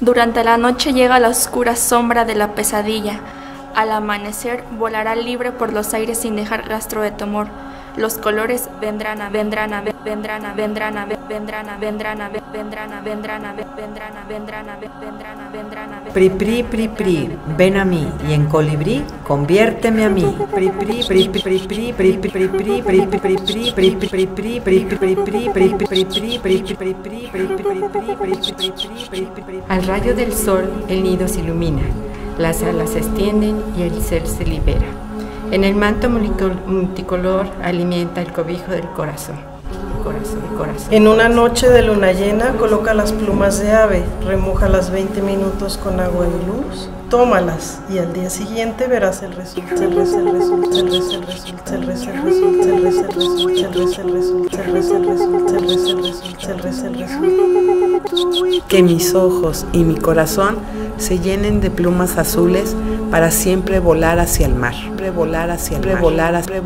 Durante la noche llega la oscura sombra de la pesadilla. Al amanecer volará libre por los aires sin dejar rastro de temor. Los colores vendrán a Pri, pri, pri, pri, ven a mí y en colibrí conviérteme a mí. Pri, pri, pri, pri, pri, pri, pri, pri, pri, pri, pri, pri, pri, pri, pri, pri, pri, pri, pri. Al rayo del sol el nido se ilumina, las alas se extienden y el ser se libera. En el manto multicolor alimenta el cobijo del corazón. En una noche de luna llena coloca las plumas de ave, remójalas 20 minutos con agua y luz, tómalas y al día siguiente verás el resultado. Que mis ojos y mi corazón se llenen de plumas azules para siempre volar hacia el mar, volar hacia el mar, volar hacia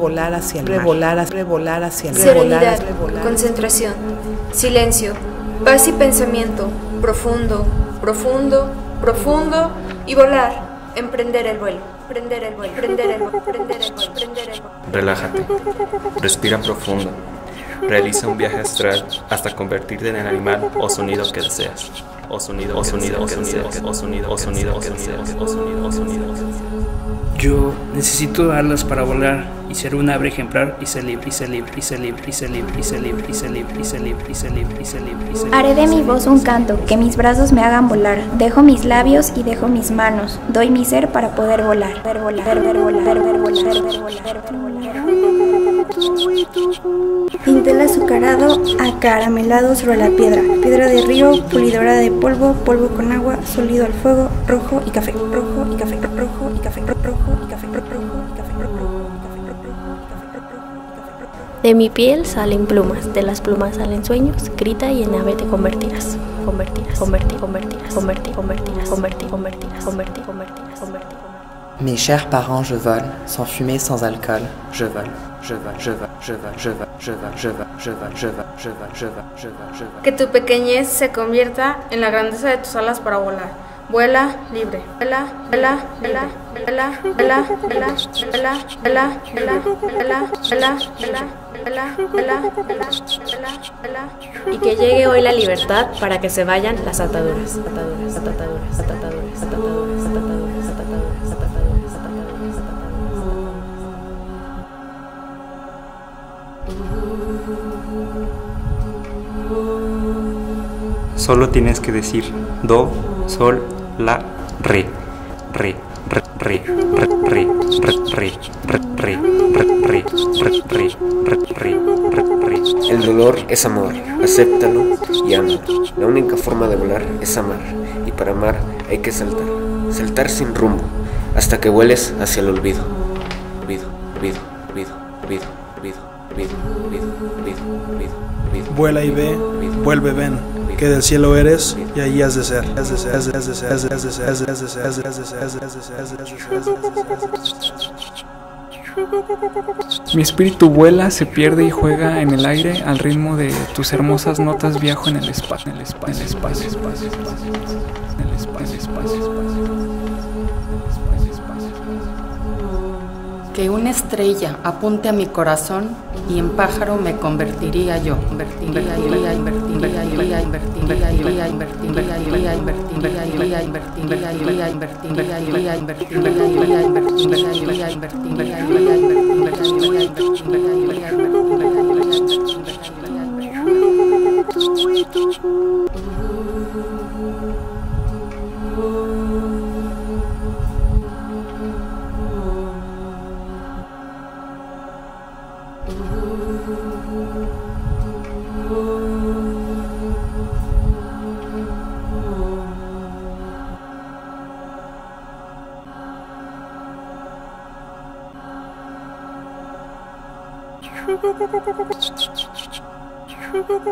el mar, serenidad, concentración, silencio, paz y pensamiento, profundo, profundo, profundo y volar, emprender el vuelo, prender el vuelo, prender el vuelo, prender el vuelo, prender el vuelo. Relájate, respira profundo, realiza un viaje astral hasta convertirte en el animal o sonido que deseas. O sonido que deseas. Yo necesito alas para volar y ser un ave ejemplar y ser libre, y ser libre, y ser libre, y ser libre, y ser libre, y ser libre, y ser libre, y ser libre, y ser libre, y ser libre. Haré de mi voz un canto, que mis brazos me hagan volar. Dejo mis labios y dejo mis manos. Doy mi ser para poder volar. Pinté el azucarado acaramelado sobre la piedra. Piedra de río, pulidora de polvo, polvo con agua, sólido al fuego, rojo y café, rojo y café, rojo y café, rojo y café, rojo y café, De mi piel salen plumas, de las plumas salen sueños, grita y en ave te convertirás. Mes chers parents, je vole, sans fumée, sans alcool, je vole, je vole, je vole, je vole, je vole, je vole, je vole, je vole, je vole, je vole, je vole, je vole, je vole. Que tu pequeñez se convierta en la grandeza de tus alas para volar. Vuela libre. Vuela, vuela, vuela, vuela, vuela, vuela, vuela, vuela, vuela, vuela, vuela, vuela, vuela, vuela. Y que llegue hoy la libertad para que se vayan las ataduras, ataduras, ataduras, ataduras, ataduras, ataduras, ataduras, ataduras, ataduras. Solo tienes que decir do, sol, la, re, re, re, re, re, re, re, re, re, re, re, re, re, re, re. El dolor es amor, acéptalo y ámalo. La única forma de volar es amar, y para amar hay que saltar, saltar sin rumbo, hasta que vueles hacia el olvido. Olvido, olvido, olvido, olvido, olvido, olvido, olvido, olvido, olvido, olvido. Vuela y ve, vuelve, ven, que del cielo eres y ahí has de ser. Mi espíritu vuela, se pierde y juega en el aire, al ritmo de tus hermosas notas viajo en el espacio, en el espacio, en el espacio, en el espacio, en el espacio. Que una estrella apunte a mi corazón y en pájaro me convertiría yo.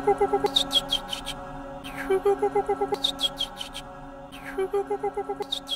Thank you.